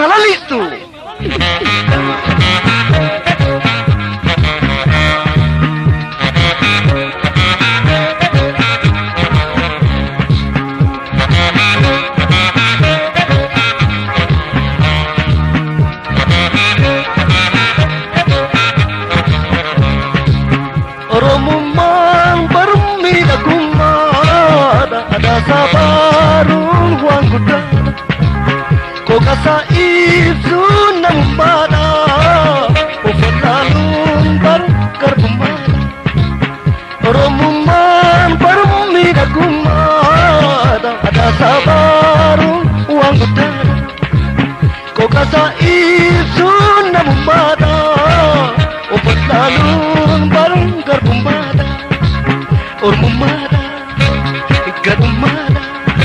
halalistu. Oromummaan barmiidhagummaadha aadaa sabaruun waan guddaadha kookasa ibsuun namummaadha ofwallaaluun baru garbummaadha Oromummaan barmiidhagummaadha aadaa sabaruun waan guddaadha kookasa ibsuun namummaadha ofwallaaluun baru garbummaadha ormummaadha gadummaadha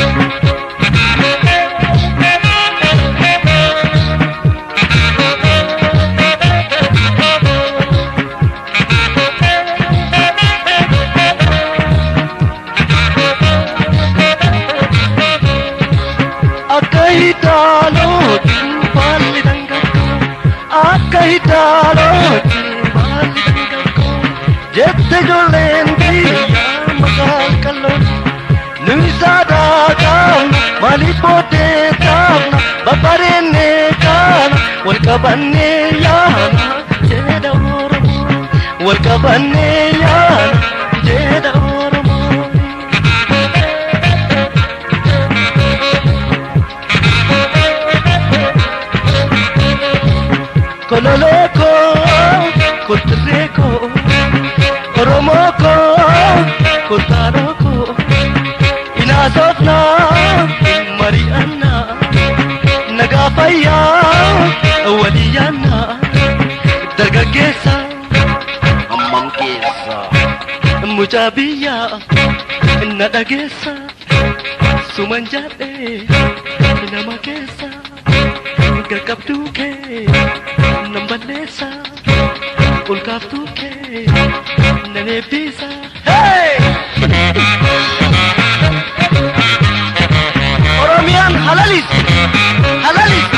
akka hidaalootiin baalli dhangalkoo akka hidaalootiin baalli dhangalkoo jette ijoolleen biyyaa maqaan qalloon nuyi saadaaqaana maaliif boodee taafna babbareennee kaana wal qabannee yaana jedha Oromoo wal qabannee yaana jedha Oromoo. Kololoko kotireko Oromoko kotaroko inasofna mariana nagafaya waliyana dargaggeessa ammam keessa mujabiya nadageessa suman jaadhe nama keessa gaqqabduuke namballeessa ulkaaftuuke naneebbisa hey Oromiyaan halalistu halalistu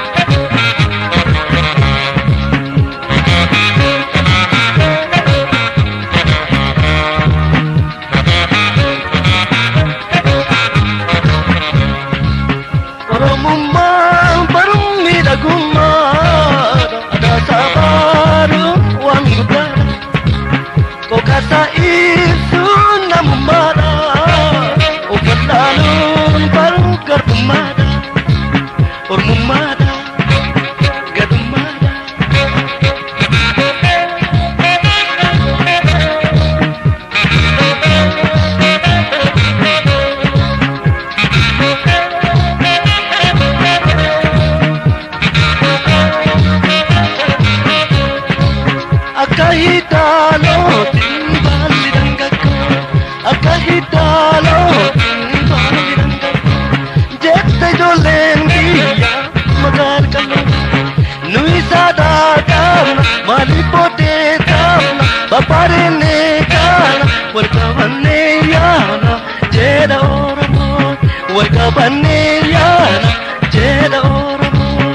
Oromummaan barmiidhagummaadha aadaa sabaruun waan guddaadha kookasa ibsuun namummaadha ofwallaaluun baru garbummaadha ormummaadha gadummaadha akka hidaalootiin baalli dhangalkoo akka hidaalootiin baalli dhangalkoo jette ijoolleen biyyaa maqaan qalloon nuyi saadaaqaana maaliif boodee taafna babbareennee kaana wal qabannee yaana jedha Oromoo wal qabannee yaana jedha Oromoo.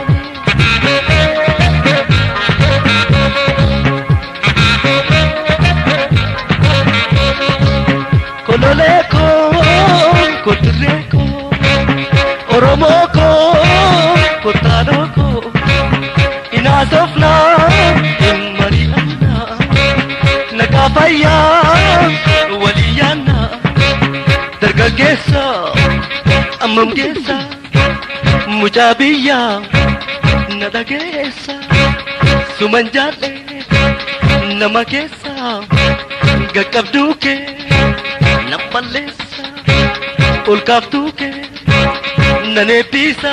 Kololeko kotireko Oromoko kotaroko inasofna mariana nagafaya waliyana dargaggeessa ammam keessa mujabiya nadageessa suman jaadhe nama keessa gaqqabduuke namballeessa ulkaaftuuke naneebbisa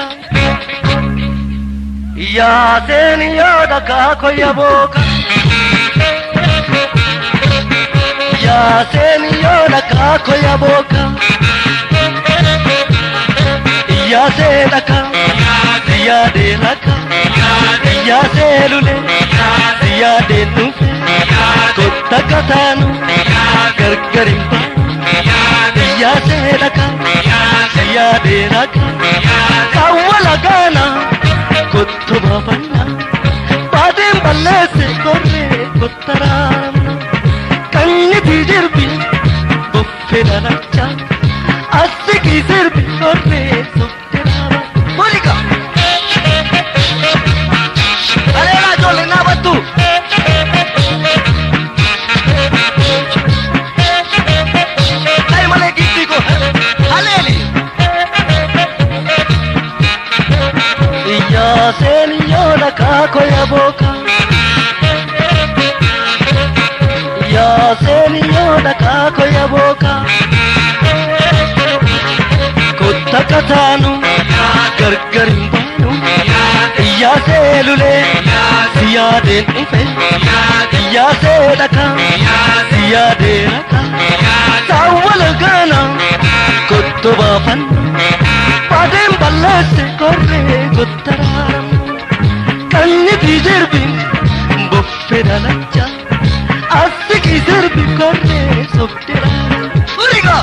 yaaseen yaada kaakoya booka yaaseen yaada kaakoya booka yaasee dhaka yaadee raka yaasee lule yaadee nufe kotta kataanu gargarin yaasee dhaka yaadee raka kawwala gaana kottu baafannaa baadeen balleesse korree kottaraamna qanyiti jirbi boffee dhalachaa asiki sirbi korree softeraama Monika aleela ijoollee naabattu malee giddii ko haleeli Iyyaaseen yoona kaako yaboka Iyyaaseen yoona kaako yaboka kotta kataanu gargar hin baanu Iyyaasee lulee siyaadeen dhufe Iyyaasee dhakaa siyaadee rakaa Tawwala gana kottu baafanna baadeen balleesse korree kottaraamna qanyiti jirbi boffee dhalachaa asiki sirbi korree softeraamna Uriga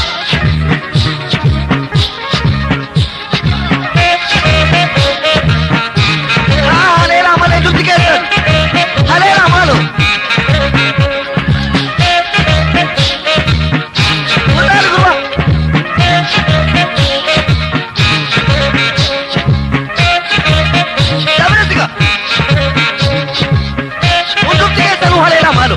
haleela malee jirti keessan haleela maalo Wadaal gurra Dabreetiga Hundumti keessanuu haleela maalo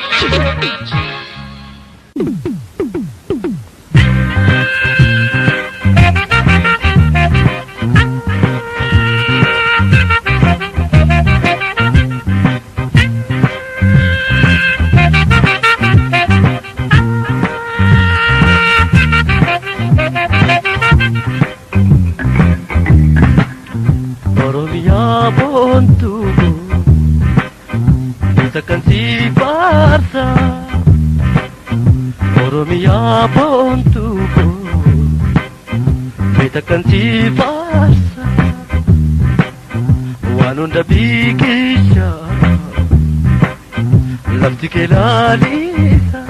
Oromiyaa boontuu isa kan si faarsa Oromiyaa boontuu isa kan si faarsa waan hunda biqilcha lafti kee laalisa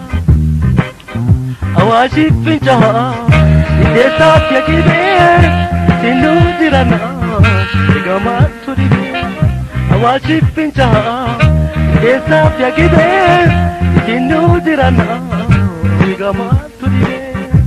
Awaashi fincaa'aa ideessaaf yakibee sinuu jiranaa Gamaatu dibee Awaashi fincaa'aa ideessaaf yakibee sinuu jiranaa Gamaatu dibee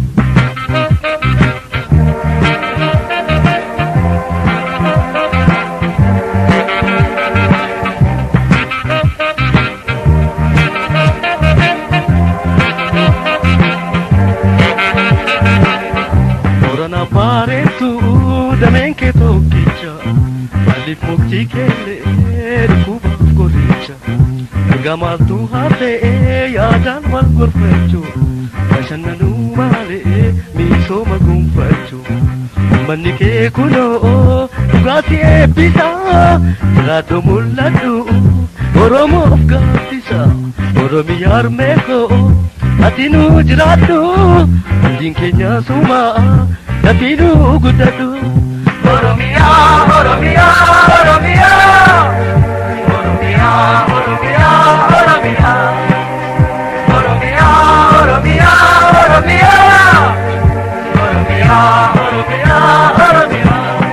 Orana paretu dameen kee tokkicha Maaliif mukti keellee dhukkubaaf qoricha Gamaaltu hafee yaadaan wal gorfachuu Bashannanuu malee misooma gonfachuu Uummanni kee kunoo dhugaatii eebbisaa Jiraadhu mul'adhu Oromoof gaaddisa Oromiyaa harmee koo atinuu jiraadhu Handiin keenya sumaa dafiinuu guddadhu Oromiyaa Oromiyaa Oromiyaa Oromiyaa Oromiyaa Oromiyaa Oromiyaa Oromiyaa Oromiyaa Oromiyaa Oromiyaa Oromiyaa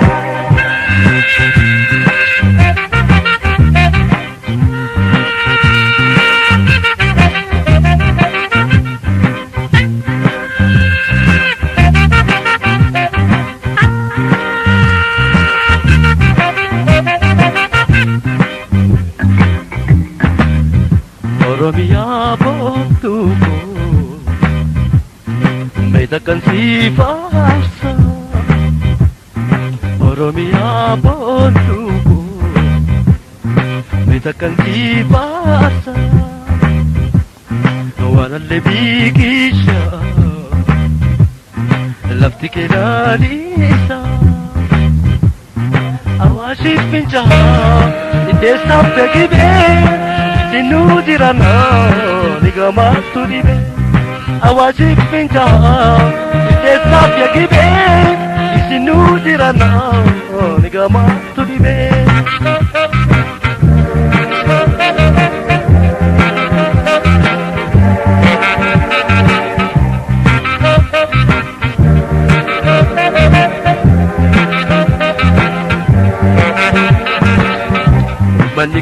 Oromiyaa boontuu meeta kan si faarsa Oromiyaa boontuu meeta kan si faarsa waanallee biqilcha lafti kee laalisa Awaashi fincaa'aa ideessaaf yakibee sinuu jiranaa Gamaatu dibee Awaashi fincaa'aa ideessaaf yakibee sinuu jiranaa Gamaatu dibee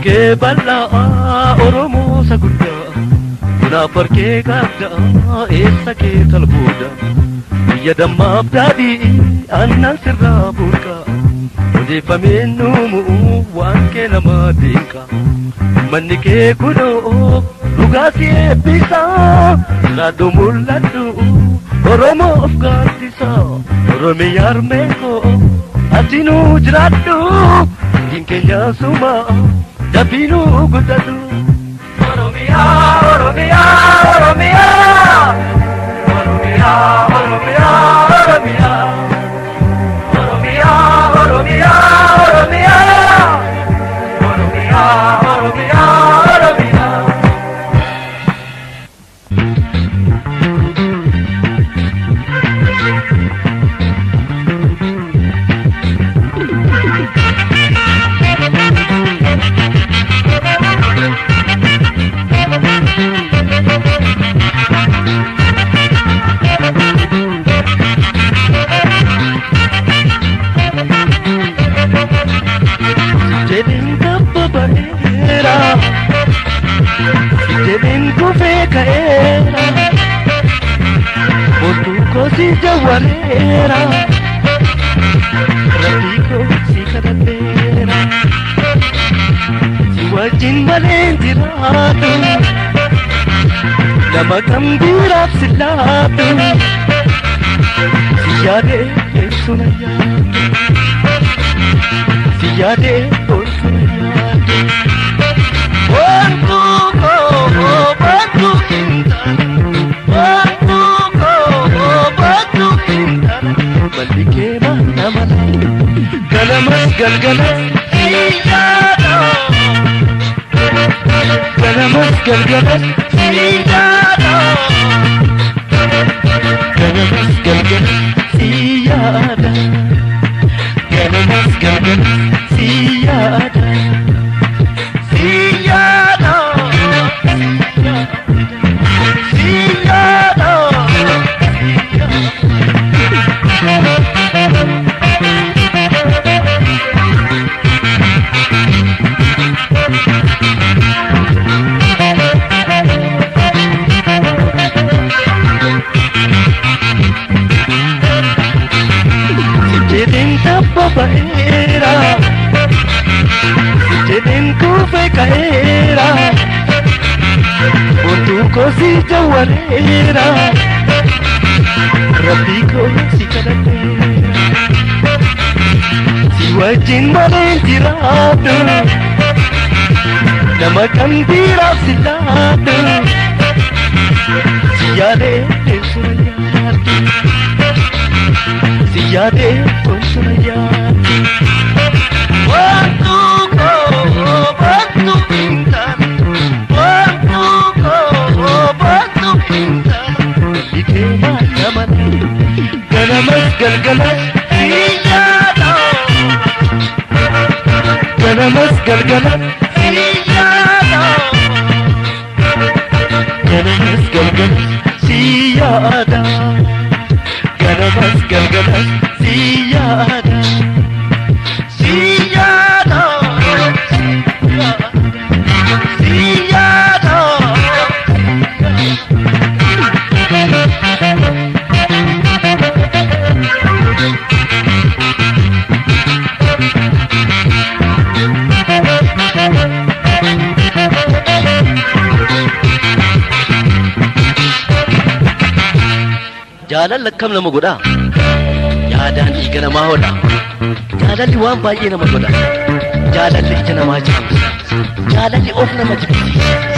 ke balla oromo sagudda na parke gadda essa ke talbuda yadamma abdadi annan sirra burka ode famenu mu wanke namadinka manni ke kuno lugasi bisa ladu muladu oromo afgatisa oromi yarmeko atinu jradu dinkenya suma dabinu gudadu oromia oromia oromia oromia oromia oromia oromia oromia oromia oromia oromia oromia si jawarera Rafico si karatera si wajin malendiratu nama gambira silatu si yade sunayatu bantu intan malike mana mana galamas galgalas siyada galamas galgalas siyada galamas galgalas siyada galamas galgalas siyada siyada siyada baera Sitinin ku fe kaera Untu ko si jawarera Rafico si karatera Si wajin malentiradu Nama gambira siladu Si yade sunayatu Si yade sunayatu Bantu intan Bantu intan Ike mana mana Galamas galgalas siyada Galamas galgalas siyada Galamas galgalas siyada Galamas galgalas siyada Siyada Siyada Jalan lekam nama goda Yadan iga nama hoda Jalan liwan bayi nama goda Jalan lijja nama jams Jalan li of nama jibisi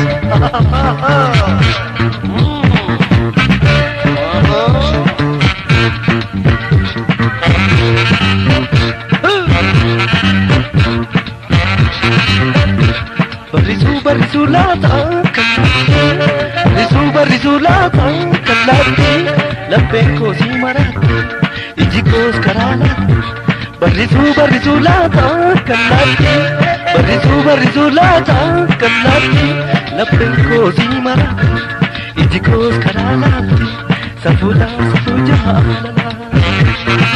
Risulata kallatti labbeen koo si maraatti iji koos karaalaatti barrisuu laata kallatti barrisuu laata kallatti labbeen koo si maraatti iji koos karaalaatti safuu jaalala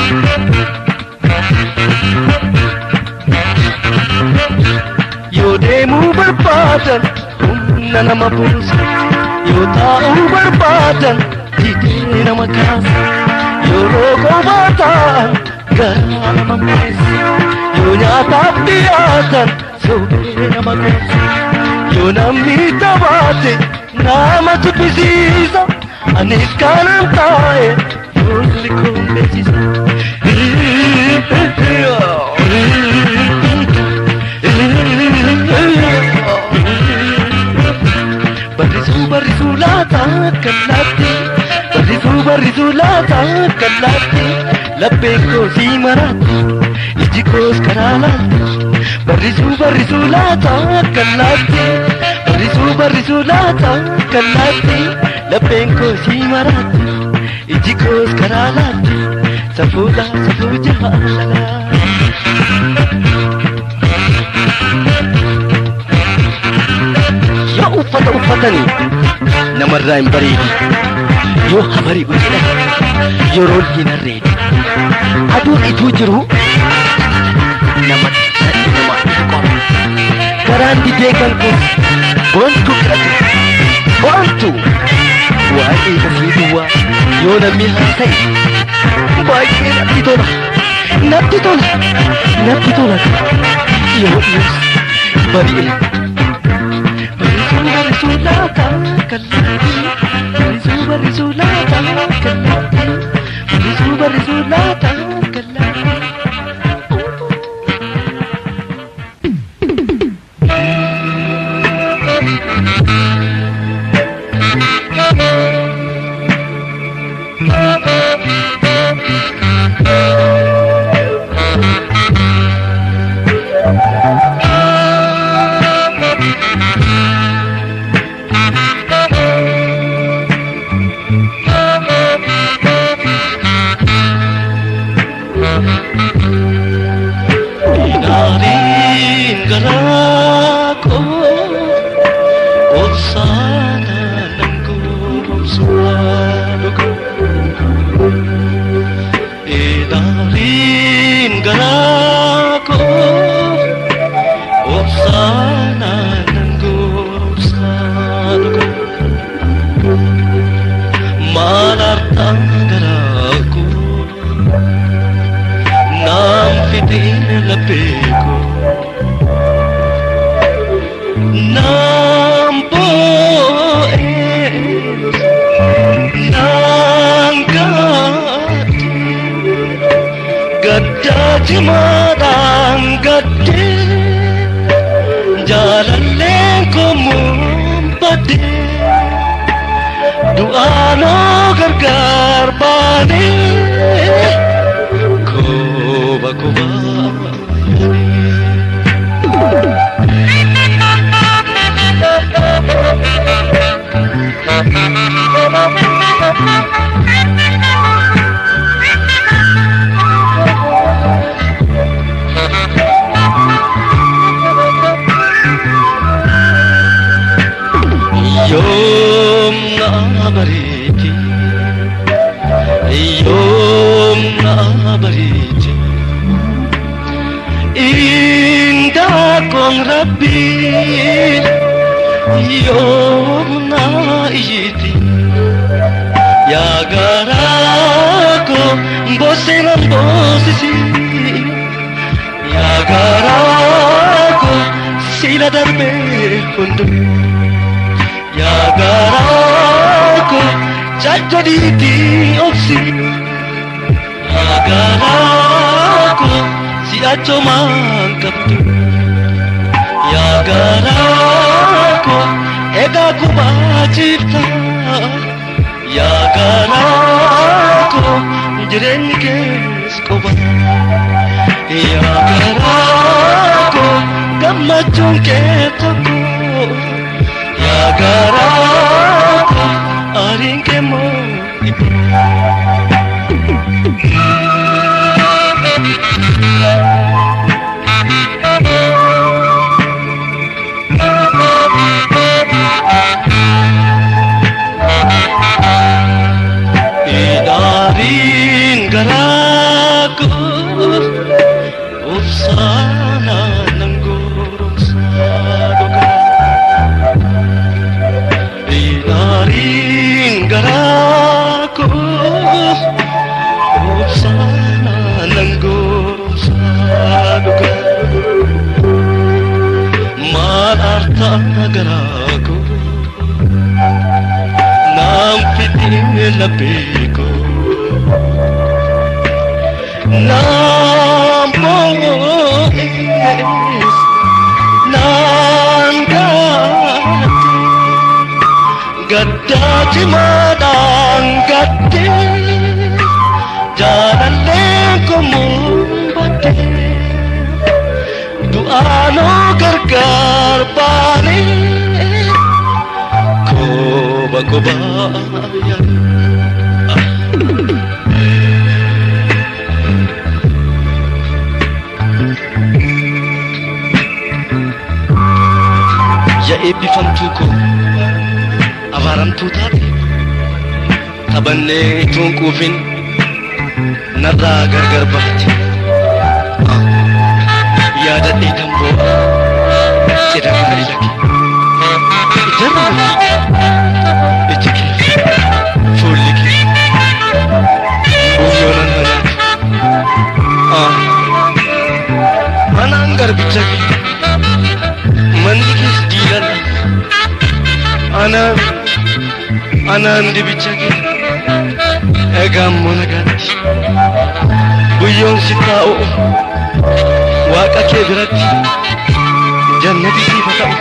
yoo deemuu barbaadan humna nama buusa yoo taa'uu barbaadan hidhee nama kaasa yeroo qofaa ta'an garaa nama maasa yoo nyaataaf dhiyaatan soobee nama gosa yoo namni taphate nama tuphisiisa anis kanan taa'e fuulli koon beeksisa. Barrisuu laata kallattii barrisuu laata kallattii lapheen koo sii maraatti iji koos karaa laatti barrisuu laata kallattii barrisuu laata kallattii lapheen koo sii maraatti iji koos karaa laatti safuu jaalala. Yoo uffata uffatanii namarraa hin bareedi yoo habarii jedhan yeroo hin harreedi aduun ituu jiru namatti qaba garaan didee kan kun boontu fudhate boontu waa'ee dafii duwwaa yoo namni haasa'e baay'ee natti tola yoo dhiyees bari'e. Barrisuu laata kallattii barrisuu laata kallattii barrisuu laata kallattii. Inarin garako obsana nangko obsaluko Inarin garako obsana nangko obsaluko Malartang garako Nam fitin lapeko Nam boes Nangkati Gadda jimadang gadde Jalan lengko mumpade Duano gargar bane Kuba Yom na bariti Indah kong Rabbi Yom na iti Ya garako bosenan bosisi Ya garako sila darbe kundu Ya garako jadi di opsi Ya garako si aco mangkap tu Ya garako ega ku macipta Ya garako jerenkes koba Ya garako gamacung ketoko Ya garako aring kemo ibu Idarin garako Upsana ng gurong sa garako nam fitne labeko nam boes nangati gadda cimadan gadde jalalle ko mumbate du'ano gargar bani koba kobayan ya eebbifamtuu abaaramtuu taate taphannee ituun quufin narraa gargar baate yaadadhee tamboo cidha gaarii lake ijarra iji kee fuulli kee buuyyonan manaan garbicha kee manni kees diilala anaan dibicha kee egaan monagaatti buyyoon si taa'u waaqa kee biratti jannati siifa ta'u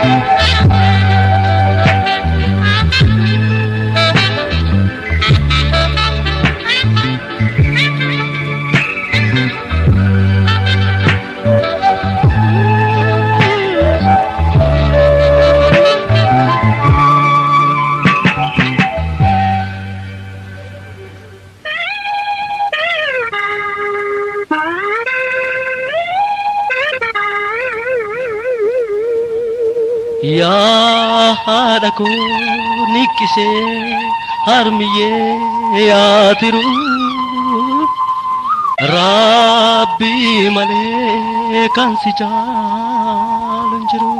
yaa haadha koo niqqisee harmiyyee yaatiru rabbii malee kan si jaalu hin jiru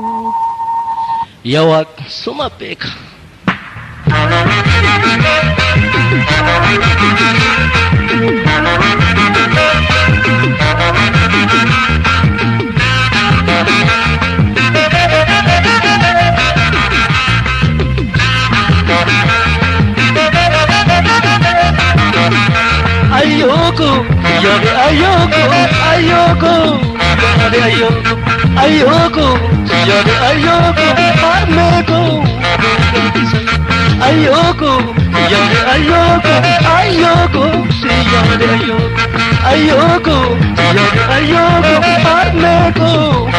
yaa Waaqni suma beeka ayoko yare ayoko ayoko yare ayoko ayoko yare ayoko armeko ayoko yare ayoko ayoko yare ayoko ayoko yare ayoko armeko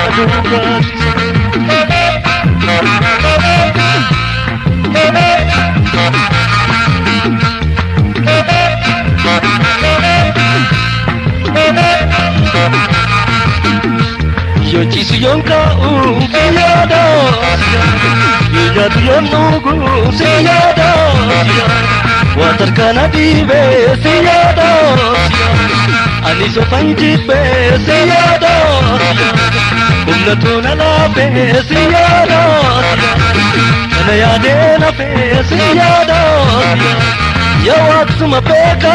yo chisu yonka siyada yo tu yonugu siyada watar kana dibe siyada ani so fanjibe siyada umna tuna labe siyada kana yade na be siyada ya watsuma beka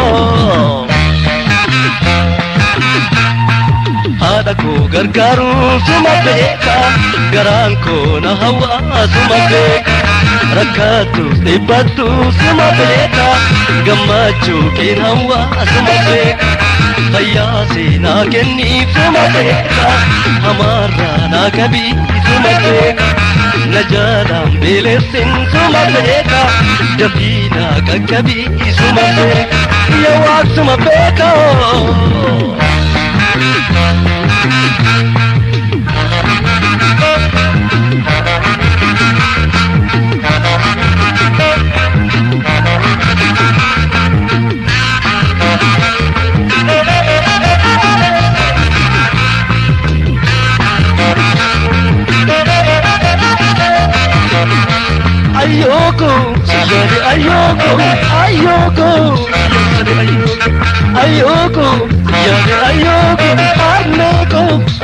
haadha koo gargaaru suma beeka garaan koo na hawaa suma beeka rakkattus dhibbattus suma beeka gammachuu keen hawaa suma beeka fayyaa seenaa kennii suma beeka hamaarraa naa qabii suma beeka na jaalaan beelessin suma beeka dafii naa qaqqabii suma beeka yaa Waaq suma beeka ayoko yare ayoko ayoko yare ayoko ayoko yare ayoko armeko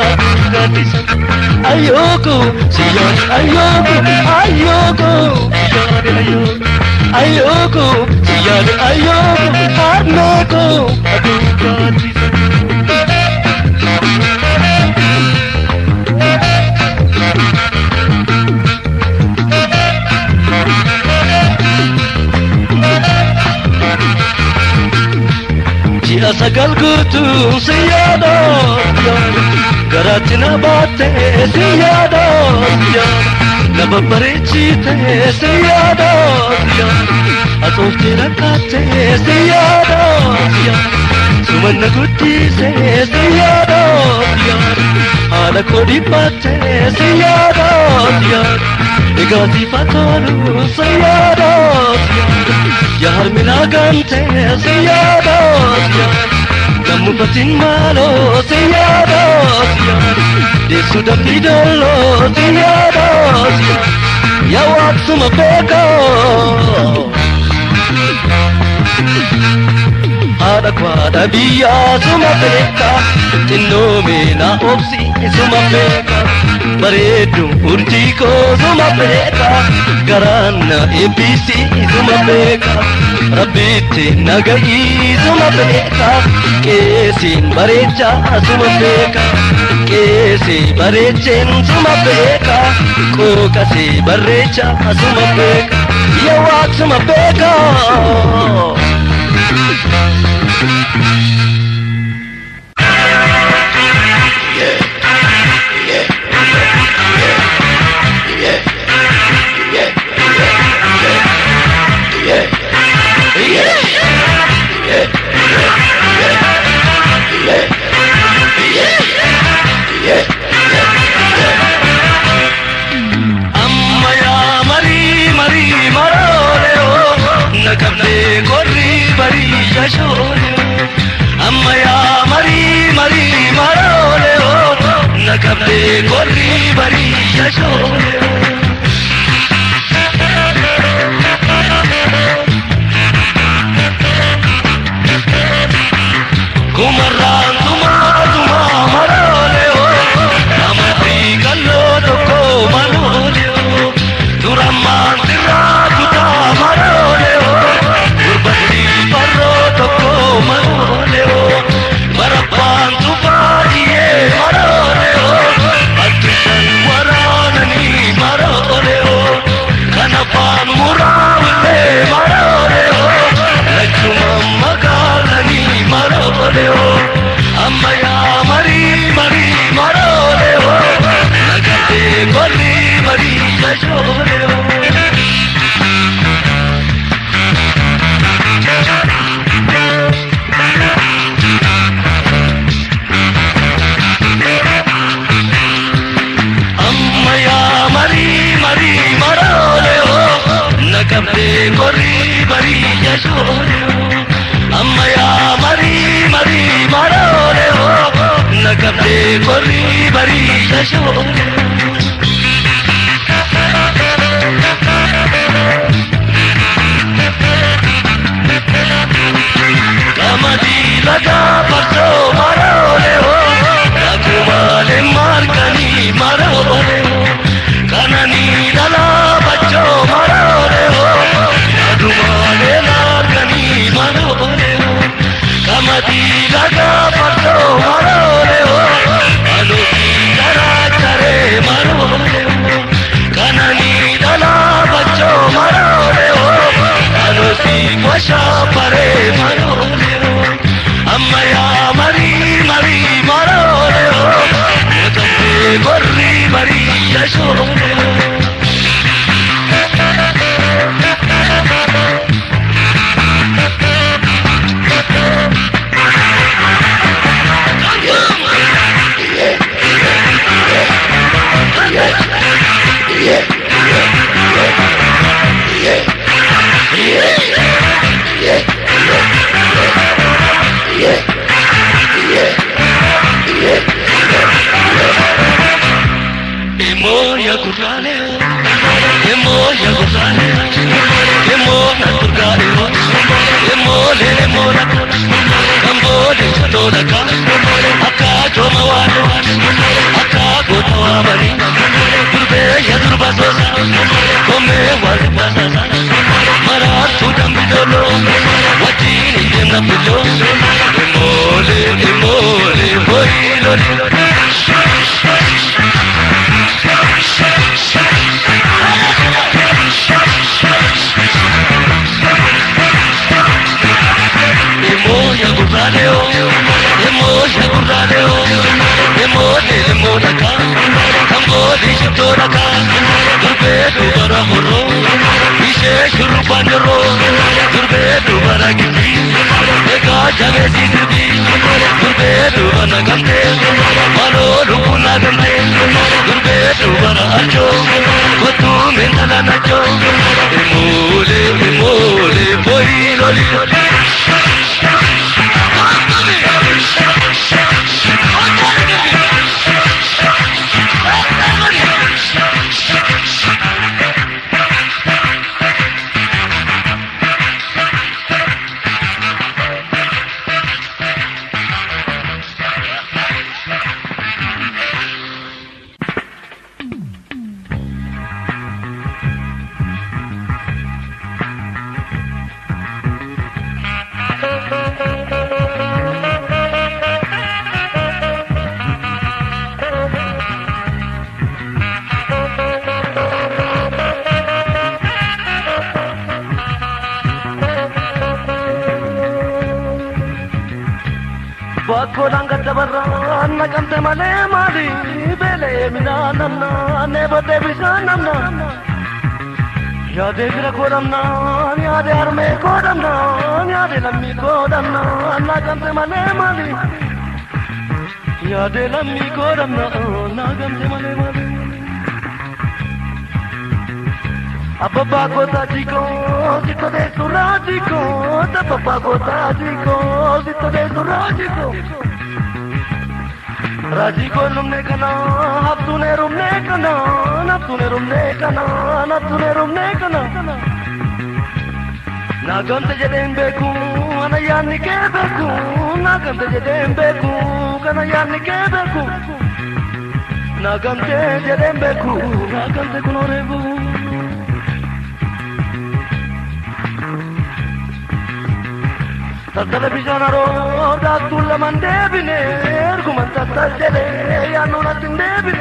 ayoko yare ayoko ayoko yare ayoko ayoko yare ayoko armeko adukati sagal guutuun si yaada garaatti na baatte si yaada na babbareechite si yaada asooftee rakkaatte si yaada sumanna guddise si yaada haala koo dhiphatte si yaada egaatiif atolu si yaada yaa harmina gante si yaada namu batin malo si yaada deessu dambi dolo si yaada yaa waaksuma beekoo haadha kwaadha biyyaa suma beeka xinnoomina obsi suma beeka bareedduun urjii koo suma beeka garaanna eebbisi suma beeka rabbitti naga'ii suma beeka qeesiin bareecha suma beeka qeesii bareecheen suma beeka qooqasii barreecha suma beeka yaa waaqsuma beeka amma yaa marii maroole nakabde korri bari yashoole kumarraan tuma maroole amati kallo tokko maloole turammaan sirraa kutaa maroole gurbatti farroo tokko maroole barabbaan tufaadiyee maroole addusan waraananii maroole kanafaan muraawillee maroole lachumaan magaalanii maroole amma yaa marii maroole nagatee golli marii jashoole nakabde korri bari yashoole amma yaa marii maroole nakabde korri bari yashoole kamadi laga parso maroole nakumale markani maroole kanani dala bacho maroole adumale larkani maroole kamadi laga parso maroole anuti dara chare maroole kanani dala bacho maroole anuti kwasha pare maroole amma yaa marii maroole nakabde korri bari yashoole Emoya kurale, emona turgale, emona, kambole chatola ka, akato mawale, akago tawamari, durbe ya durbasosa, kome wale basasa, maratu dambidolo, wajini demna pulo, emole, hoilole. Emoya gurale, leo emo shagura leo emo emo raka tambo di shto raka durbe dubara horo ishe shuru panjaro durbe dubara giti eka jage sidhi durbe dubana gamte maro lupuna gamte durbe dubara acho kotu mendala nacho emole boy loli Kodanga tabarra nagamte male mali bele mina namna nebote bisanamna yade gira kodamna yade arme kodamna yade lammi kodamna nagamte male mali yade lammi kodamna nagamte male mali abba ko tajiko sito de surajiko abba ko tajiko sito de surajiko Rajiko lumne kana, haptune rumne kana, naptune rumne kana, naptune rumne kana. Nagante jedem beku, ana yani ke beku, nagante jedem beku, kana yani ke beku. Nagante jedem beku, nagante kunorebu. Tattale bisana ro, daatulla mandebine, erguman tattajele, yaanuna tindebine.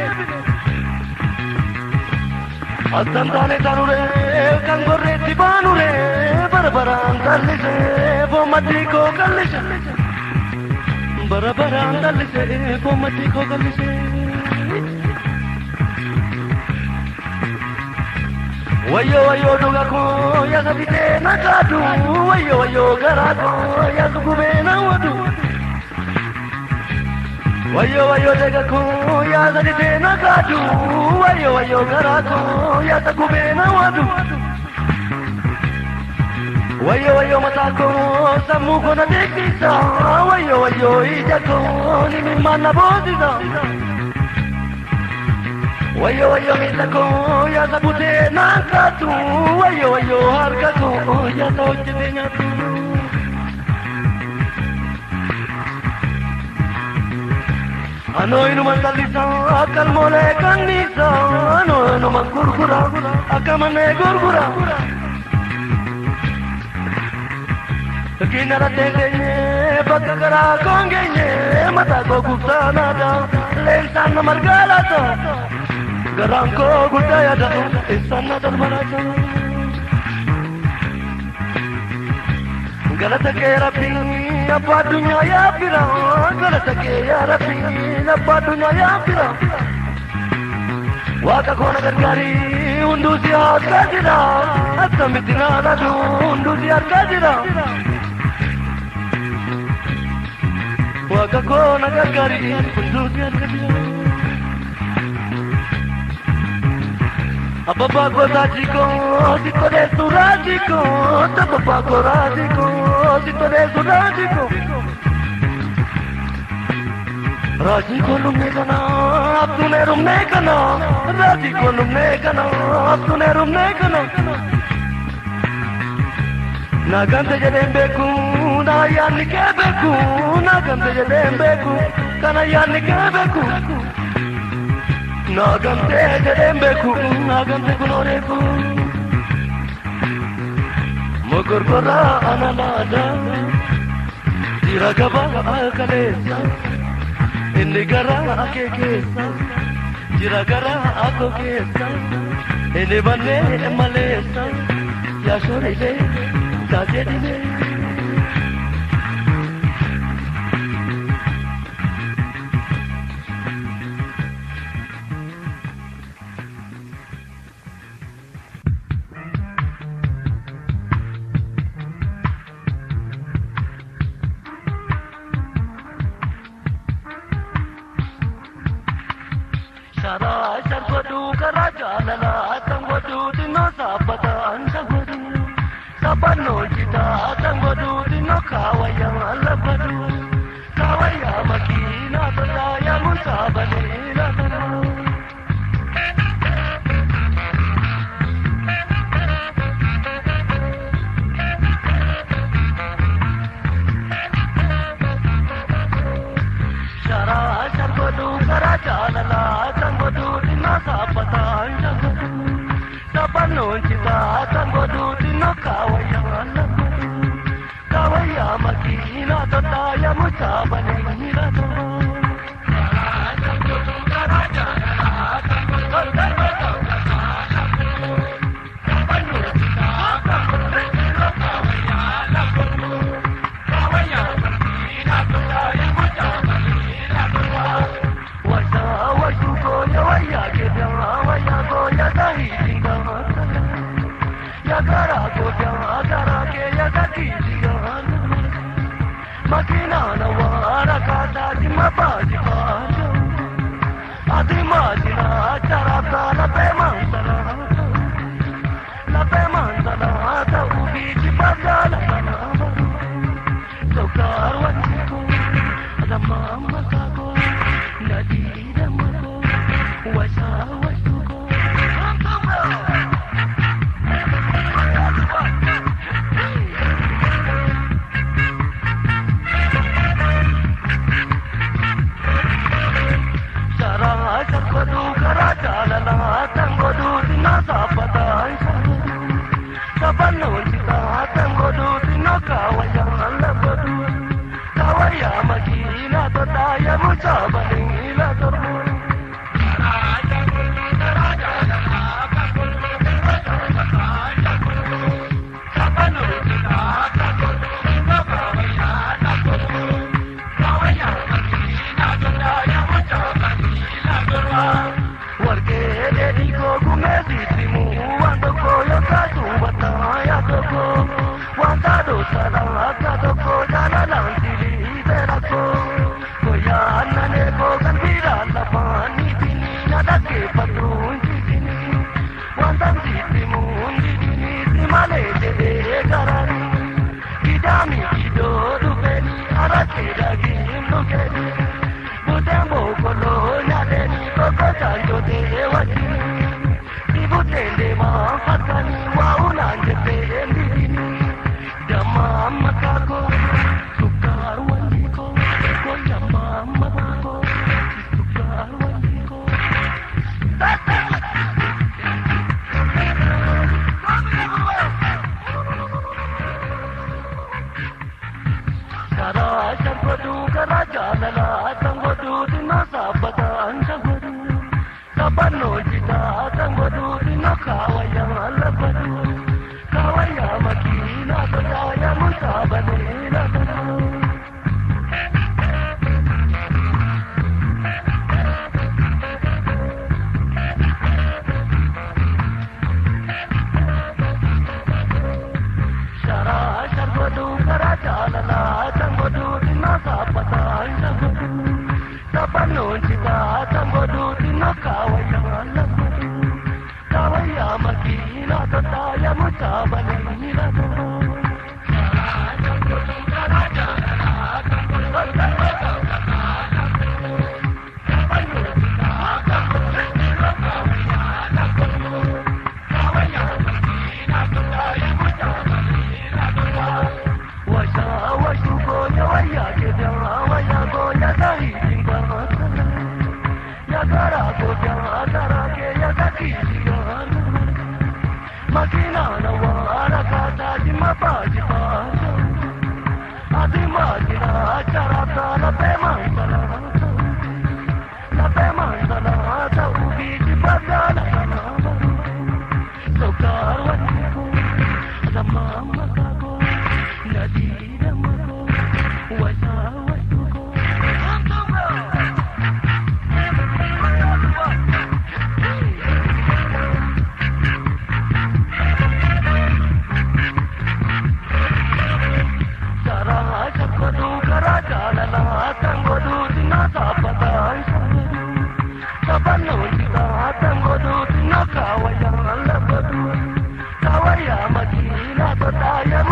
Attantane tanure, kangorre tibanure, barabaran tallise, bomadiko kallise. Barabaran tallise, bomadiko kallise. Wayo wayo duga ko ya sabite nakadu wayo wayo garako ya sugube na wadu wayo wayo daga ko ya sabite nakadu wayo wayo garako ya sugube na wadu wayo wayo matako samu ko na dekisa wayo wayo ijako ni mimana bodisa Wayo wayo mitako ya sabute nakatu wayo wayo harkako ya sauchite nyatu Ano inu mantalisa akal mole kanisa ano inu mangurgura akamane gurgura Kinara tengenye bakakara kongenye matako gupsanada lensana margalata Garanko gudaya da isana dalmarasa Galata ke Rabbi abba dunya ya fira Galata ke ya Rabbi abba dunya ya fira Waka kona gargari undusi akadira Atamitina nadu undusi akadira Waka kona gargari undusi akadira Abba ko tajiko, sito de surajiko, abba ko rajiko, sito de surajiko. Rajiko lumne kana, abtune rumne kana, rajiko lumne kana, abtune rumne kana. Nagante jedem beku, na yani ke beku, nagante jedem beku, kana yani ke beku. Nagante jedem beku, nagante kunoreku. Mugurgura analada, tiragaba akalesa, innigara akekesa, tiragara akokesa, innibane malesa, yashoride, sajedine. Kawaya Madina, Badaya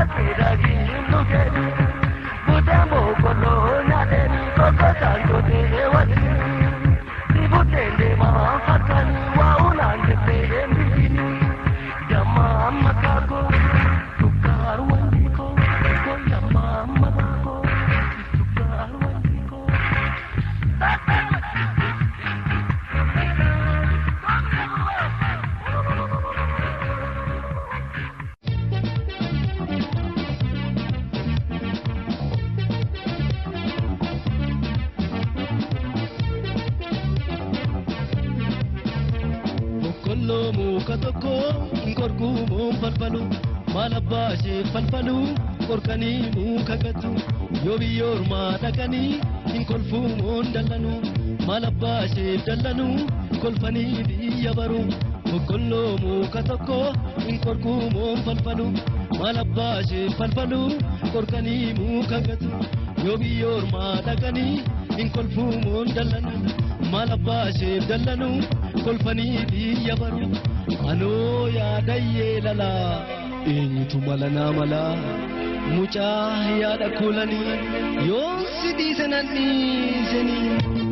falfalu korkani mukakatu yobi yorma dakani in kolfu mondallanu malabashe dallanu kolfani biyabaru kollo mukatoko in korku mon falfalu malabashe falfalu korkani mukakatu yobi yorma dakani in kolfu mondallanu malabashe dallanu kolfani biyabaru ano ya daye lala eenyutu mala naa mala mucaa yaada kulanii yoo si dhiise nan dhiisanii.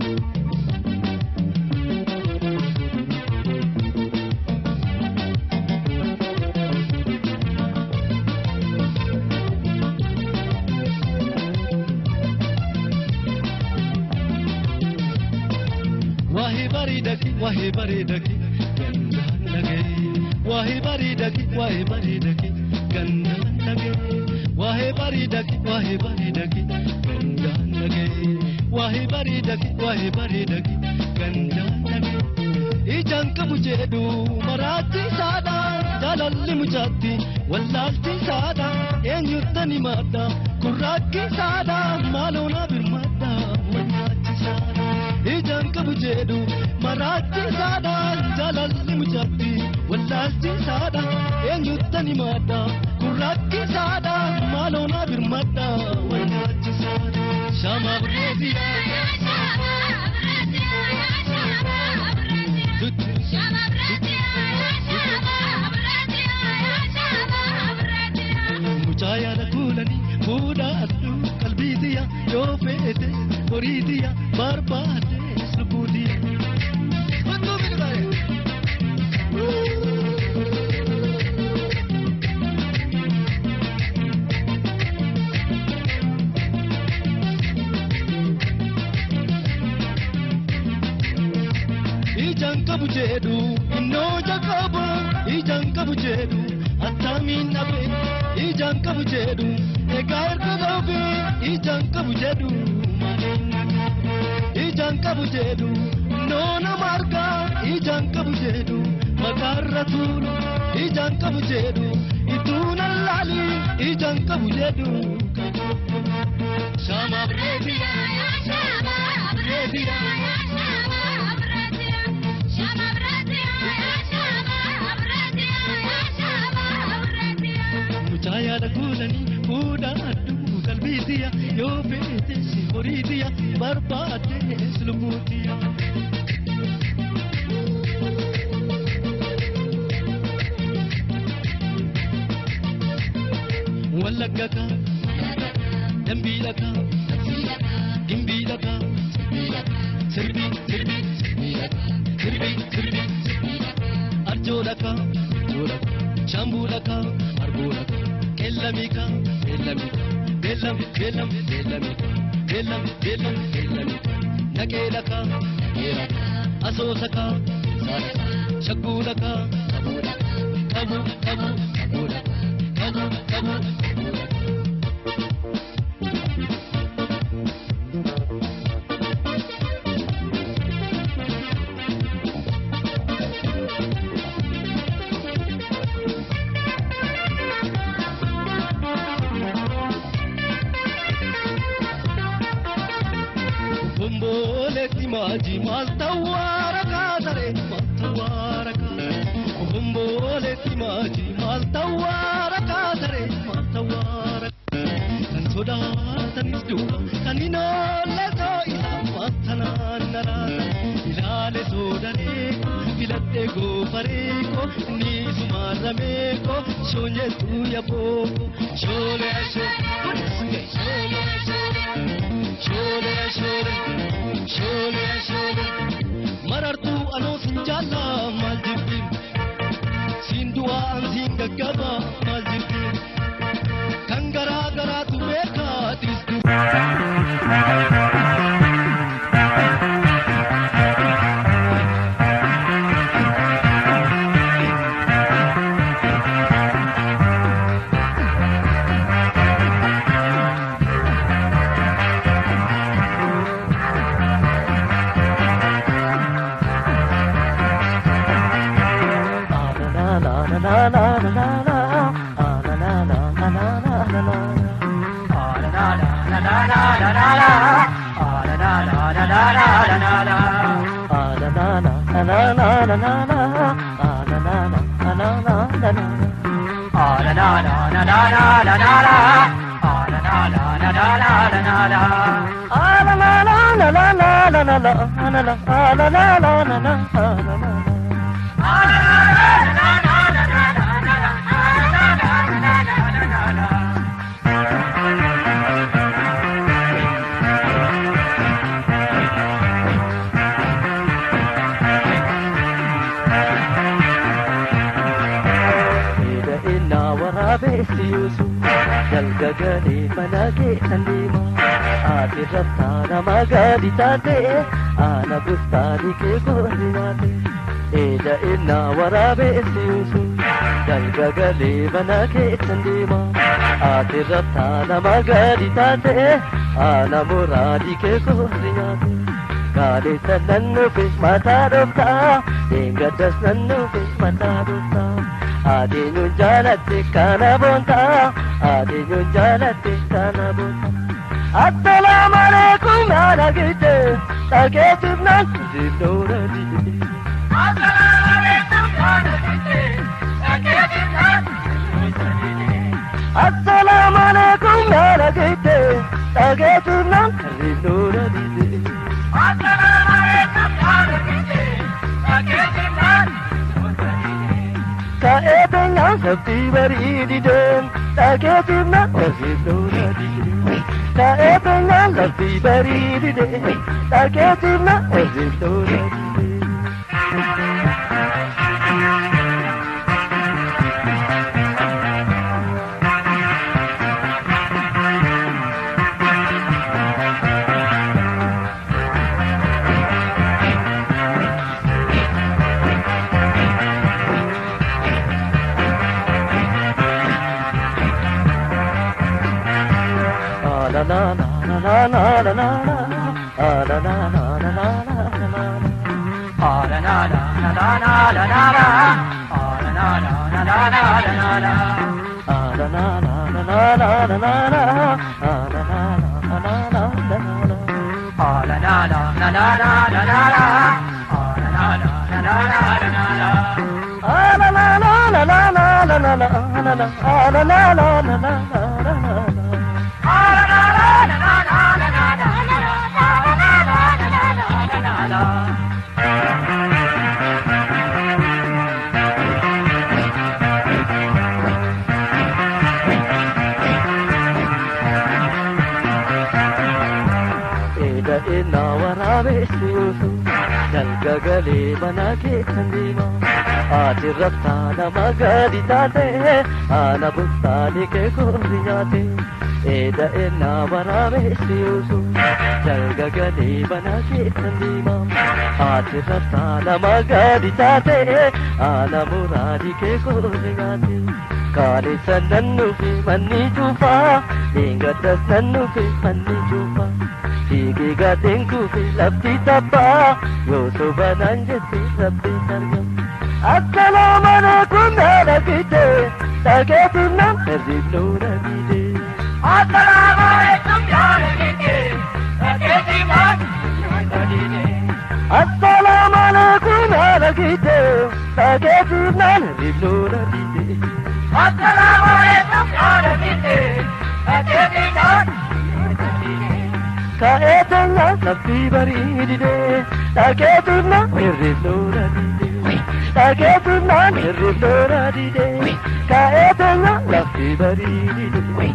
Wahi bareedaki gandaan dhagee. Wahi bareedaki gandaan dhagee. Wahi bareedaki gandaan dhagee. Wahi bareedaki gandaan dhagee. Ijaan qabu jedhu maraatti saadha jaalalli mucaatti wallaalti saadha eenyuttani maadha kurraakki saadha maaloona birmaadha wallaalti saadha. Ijaan qabu jedhu maraatti saadha jaalalli mucaatti wallaalti saadha eenyuttani maadha kurraakki saadha maaloona birmaadha wallaalti saadha. Shama Brazil. Mucaya da kulani fuda addu kalbidiya yo fete horidiya barbade slubudiya. Bandu bidare. Ijaan qabu jedhu innoo jaqabu ijaan qabu jedhu attamiin dhabe ijaan qabu jedhu egaa erga dhabe ijaan qabu jedhu ijaan qabu jedhu innoo nama argaa ijaan qabu jedhu makaarra tuulu ijaan qabu jedhu ituun allaali ijaan qabu jedhu. Shama Brazil. Mucaya da kulani fuda addu kalbidiya yo fete horidiya barbade slubudiya. Wallagaka dambilaka dimbilaka sirbi arjolaka shambulaka arbulaka kellamika nakelaka asosaka shagulaka kabu Maji maltawara kadare maltawara kumbole maji maltawara kadare maltawara kan soda tan duka kan inolle so isa matana nara ilale sodane filate gofareko ni sumarameko shonye tuya boko shole shole shole shole shole marartu ano sinjala maljibti sindua anzinga gaba maljibti kangara gara tu beka tisdu Jalgagani manage sandima atirastana magadi tate ana bustani ke gorinate eja inna warabe siusu jalgagani manage sandima atirastana magadi tate ana muradi ke gorinate gade sanannu pe matadota engadas nannu pe matadota adinu jalate kana bonta adinu jalate kana bonta assalamu alaikum alagite tagetibna zidoradi assalamu alaikum alagite tagetibna assalamu alaikum alagite tagetibna zidoradi assalamu alaikum alagite tagetibna Kaetenya sabti bari den tagetimna wazidoradi Kaetenya sabti bari den tagetimna wazidoradi Jalgagale manage sandima atirastana magadi tate ana bustani ke gorinate eda enna varave siusu jalgagale manage sandima atirastana magadi tate ana muradi ke gorinate kale sanannu fi manni chupa ingatas sannu fi manni chupa Sigi gatingku fi labdi tapa Yo sobanan jeti labdi sargam Assalamu alaikum alagite Tagetimna nazidnura bide Assalamu alaikum alagite Tagetimna nazidnura bide Assalamu alaikum alagite Tagetimna nazidnura bide Assalamu alaikum alagite Tagetimna Kaetenya sabti bari de tagetimna mirroradi Tageetunaan hir'isooraa didee kaa'ee teenya lafti barii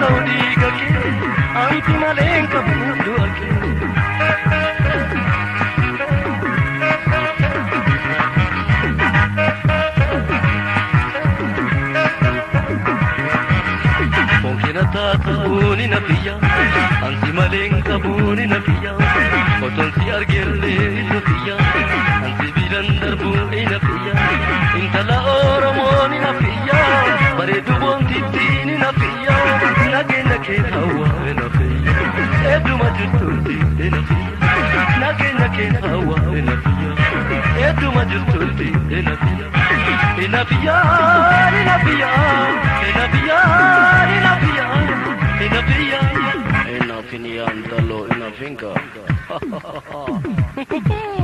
diga ke anti malenka budu ake Mungkin tata buni na piya anti malenka buni na piya oton si argelle na piya anti bilandar buni na piya intala oromo ni na piya bare du bon titini na piya nage hawa na piya edu majurti na piya nage hawa na piya edu majurti na piya na piya na piya na piya na piya na piya enough in the andalo enough finger